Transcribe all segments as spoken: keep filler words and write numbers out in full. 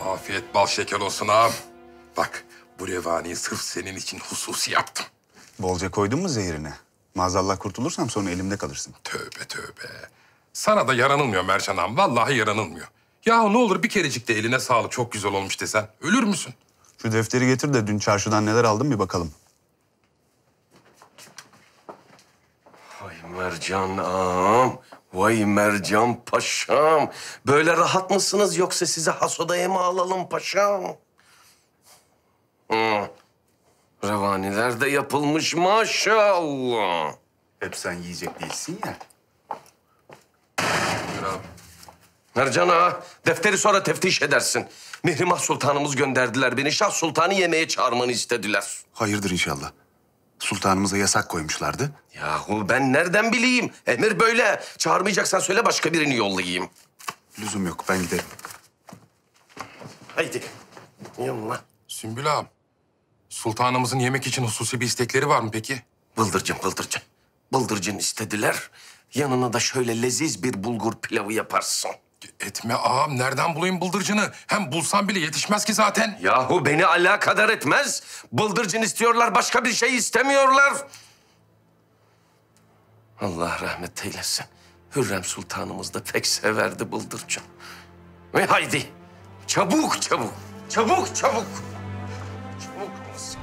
Afiyet bal şeker olsun ağam. Bak bu revaniyi sırf senin için hususi yaptım. Bolca koydun mu zehirine? Maazallah kurtulursam sonra elimde kalırsın. Tövbe tövbe. Sana da yaranılmıyor Mercan ağam. Vallahi yaranılmıyor. Yahu ne olur bir kerecik de eline sağlık çok güzel olmuş desen. Ölür müsün? Şu defteri getir de dün çarşıdan neler aldım bir bakalım. Vay Mercan ağam, vay Mercan paşam. Böyle rahat mısınız yoksa size has odaya mı alalım paşam? Hı. Revaniler de yapılmış maşallah. Hep sen yiyecek değilsin ya. Buyur ağam. Mercan ağa, defteri sonra teftiş edersin. Mihrimah Sultanımız gönderdiler beni. Şah Sultan'ı yemeğe çağırmanı istediler. Hayırdır inşallah. Sultanımıza yasak koymuşlardı. Yahu ben nereden bileyim? Emir böyle. Çağırmayacaksan söyle başka birini yollayayım. Lüzum yok, ben giderim. Haydi. Yolla. Sümbül ağam. Sultanımızın yemek için hususi bir istekleri var mı peki? Bıldırcın, bıldırcın. Bıldırcın istediler. Yanına da şöyle leziz bir bulgur pilavı yaparsın. Etme ağam. Nereden bulayım bıldırcını? Hem bulsam bile yetişmez ki zaten. Yahu beni alakadar etmez. Bıldırcın istiyorlar, başka bir şey istemiyorlar. Allah rahmet eylesin. Hürrem Sultanımız da pek severdi bıldırcın. Ve haydi, çabuk çabuk, çabuk çabuk. Çabuk olsun.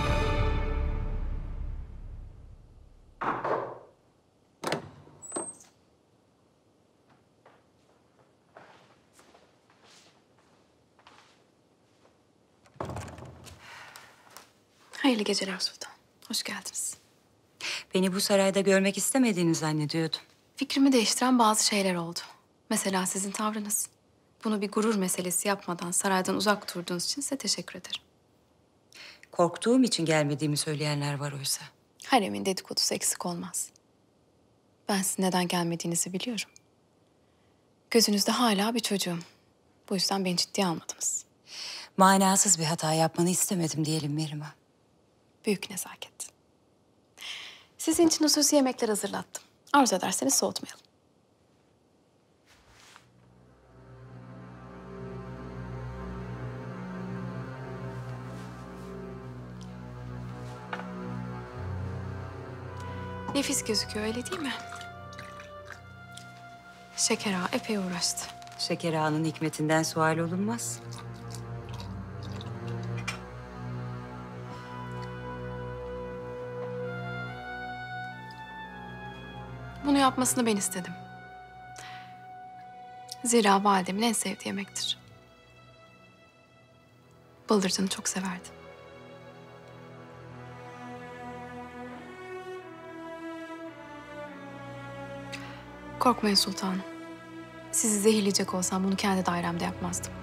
Hayırlı geceler Sultan. Hoş geldiniz. Beni bu sarayda görmek istemediğini zannediyordum. Fikrimi değiştiren bazı şeyler oldu. Mesela sizin tavrınız. Bunu bir gurur meselesi yapmadan saraydan uzak durduğunuz için size teşekkür ederim. Korktuğum için gelmediğimi söyleyenler var oysa. Haremin dedikodusu eksik olmaz. Ben sizin neden gelmediğinizi biliyorum. Gözünüzde hala bir çocuğum. Bu yüzden beni ciddiye almadınız. Manasız bir hata yapmanı istemedim diyelim Mihrimah. Büyük nezaket. Sizin için hususi yemekler hazırlattım. Arzu ederseniz soğutmayalım. Nefis gözüküyor, öyle değil mi? Şeker Ağa epey uğraştı. Şeker Ağa'nın hikmetinden sual olunmaz. Bunu yapmasını ben istedim. Zira validemin en sevdiği yemektir. Bıldırcını çok severdi. Korkmayın sultanım. Sizi zehirleyecek olsam bunu kendi dairemde yapmazdım.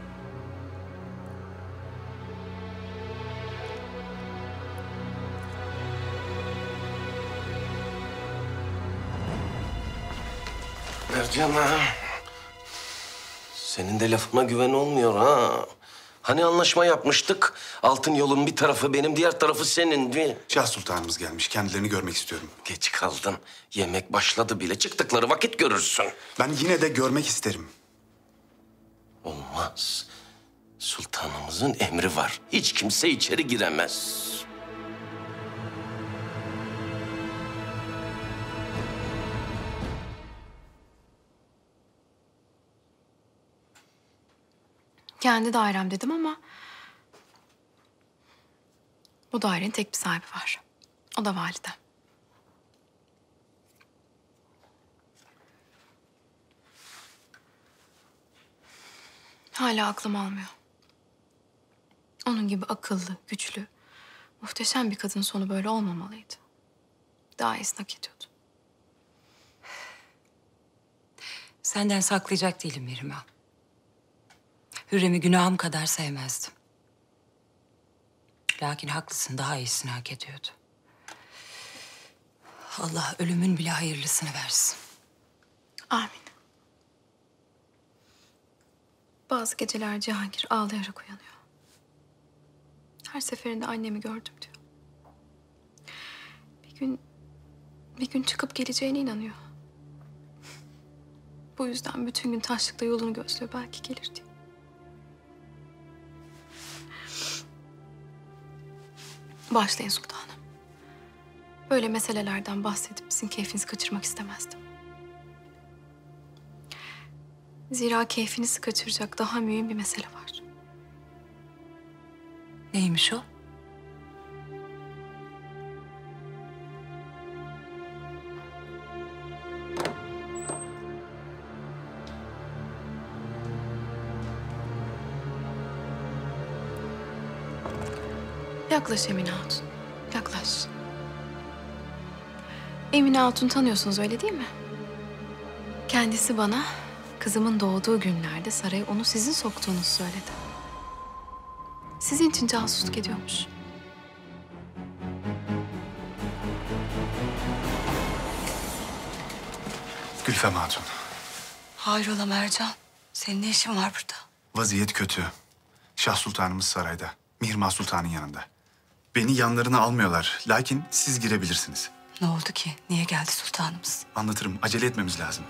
Mercan ha. Senin de lafına güven olmuyor ha. Hani anlaşma yapmıştık? Altın yolun bir tarafı benim, diğer tarafı senin değil mi? Şah Sultanımız gelmiş, kendilerini görmek istiyorum. Geç kaldın. Yemek başladı bile. Çıktıkları vakit görürsün. Ben yine de görmek isterim. Olmaz. Sultanımızın emri var. Hiç kimse içeri giremez. Kendi dairem dedim ama... bu dairenin tek bir sahibi var. O da validem. Hala aklım almıyor. Onun gibi akıllı, güçlü, muhteşem bir kadının sonu böyle olmamalıydı. Daha iyisini hak ediyordu. Senden saklayacak değilim Mihrimah. Hürrem'i günahım kadar sevmezdim. Lakin haklısın, daha iyisini hak ediyordu. Allah ölümün bile hayırlısını versin. Amin. Bazı geceler Cihangir ağlayarak uyanıyor. Her seferinde annemi gördüm diyor. Bir gün, bir gün çıkıp geleceğine inanıyor. Bu yüzden bütün gün taşlıkta yolunu gözlüyor, belki gelir diye. Başlayın sultanım. Böyle meselelerden bahsedip sizin keyfinizi kaçırmak istemezdim. Zira keyfinizi kaçıracak daha mühim bir mesele var. Neymiş o? Yaklaş Emine Hatun, yaklaş. Emine Hatun tanıyorsunuz öyle değil mi? Kendisi bana kızımın doğduğu günlerde saraya onu sizin soktuğunuzu söyledi. Sizin için casusluk ediyormuş. Gülfem Hatun. Hayrola Mercan? Senin ne işin var burada? Vaziyet kötü. Şah Sultanımız sarayda. Mihrimah Sultan'ın yanında. Beni yanlarına almıyorlar. Lakin siz girebilirsiniz. Ne oldu ki? Niye geldi sultanımız? Anlatırım. Acele etmemiz lazım.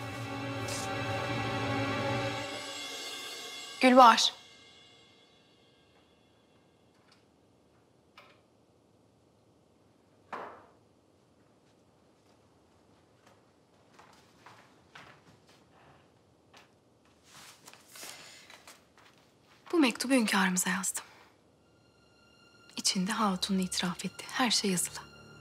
Gülbahar. Bu mektubu hünkârımıza yazdım. İçinde Hatun'un itiraf ettiği her şey yazılı.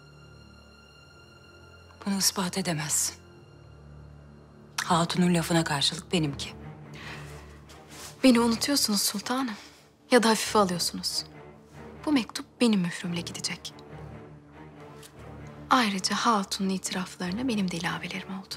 Bunu ispat edemezsin. Hatun'un lafına karşılık benimki. Beni unutuyorsunuz sultanım. Ya da hafife alıyorsunuz. Bu mektup benim mührümle gidecek. Ayrıca Hatun'un itiraflarına benim de ilavelerim oldu.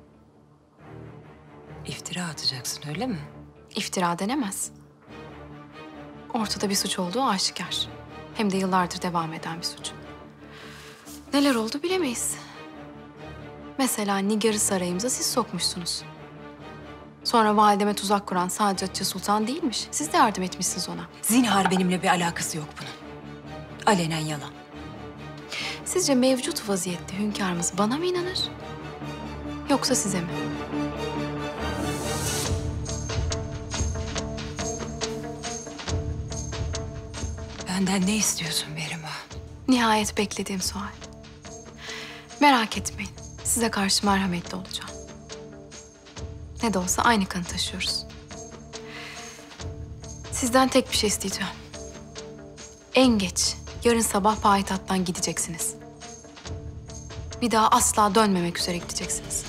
İftira atacaksın öyle mi? İftira denemez. Ortada bir suç olduğu aşikar. Hem de yıllardır devam eden bir suç. Neler oldu bilemeyiz. Mesela Nigar'ı sarayımıza siz sokmuşsunuz. Sonra valideme tuzak kuran Saadetçi Sultan değilmiş. Siz de yardım etmişsiniz ona. Zinhar benimle bir alakası yok bunun. Alenen yalan. Sizce mevcut vaziyette hünkârımız bana mı inanır? Yoksa size mi? Benden ne istiyorsun Mihrimah? Nihayet beklediğim sual. Merak etmeyin. Size karşı merhametli olacağım. Ne de olsa aynı kanı taşıyoruz. Sizden tek bir şey isteyeceğim. En geç yarın sabah payitahttan gideceksiniz. Bir daha asla dönmemek üzere gideceksiniz.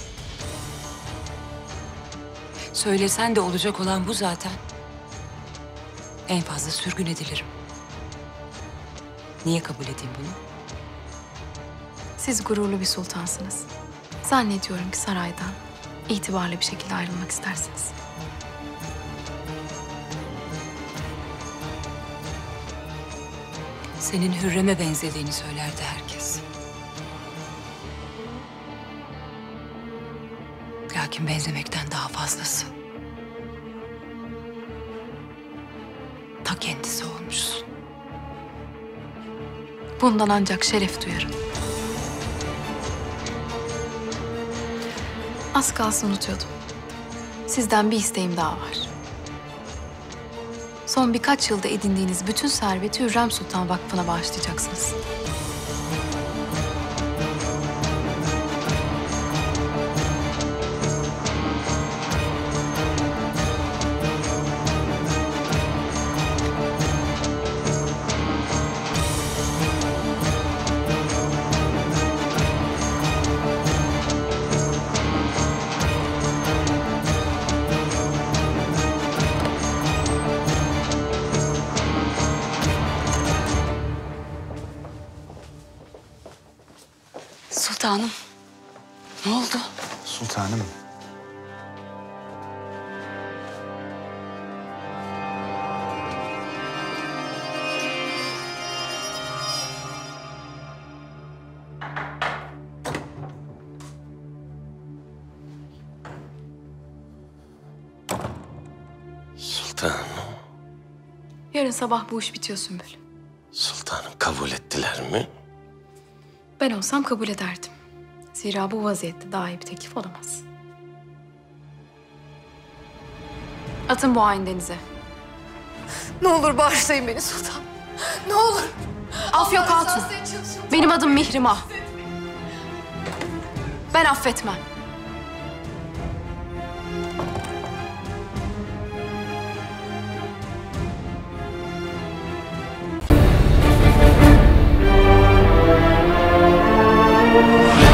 Söylesen de olacak olan bu zaten. En fazla sürgün edilirim. Niye kabul edeyim bunu? Siz gururlu bir sultansınız. Zannediyorum ki saraydan itibarlı bir şekilde ayrılmak istersiniz. Senin Hürrem'e benzediğini söylerdi herkes. Lakin benzemekten daha fazlası. Ta kendisi olmuşsun. Bundan ancak şeref duyarım. Az kalsın unutuyordum. Sizden bir isteğim daha var. Son birkaç yılda edindiğiniz bütün serveti Hürrem Sultan Vakfı'na bağışlayacaksınız. Sultanım, ne oldu? Sultanım. Sultanım, Yarın sabah bu iş bitiyor Sümbül. sultanım kabul ettiler mi? Ben olsam kabul ederdim. Zira bu vaziyette daha iyi bir teklif olamaz. Atın bu hain denize. Ne olur bağışlayın beni sultan. Ne olur. Afyok Hatun. Benim adım Mihrimah. Ben affetmem. Yeah.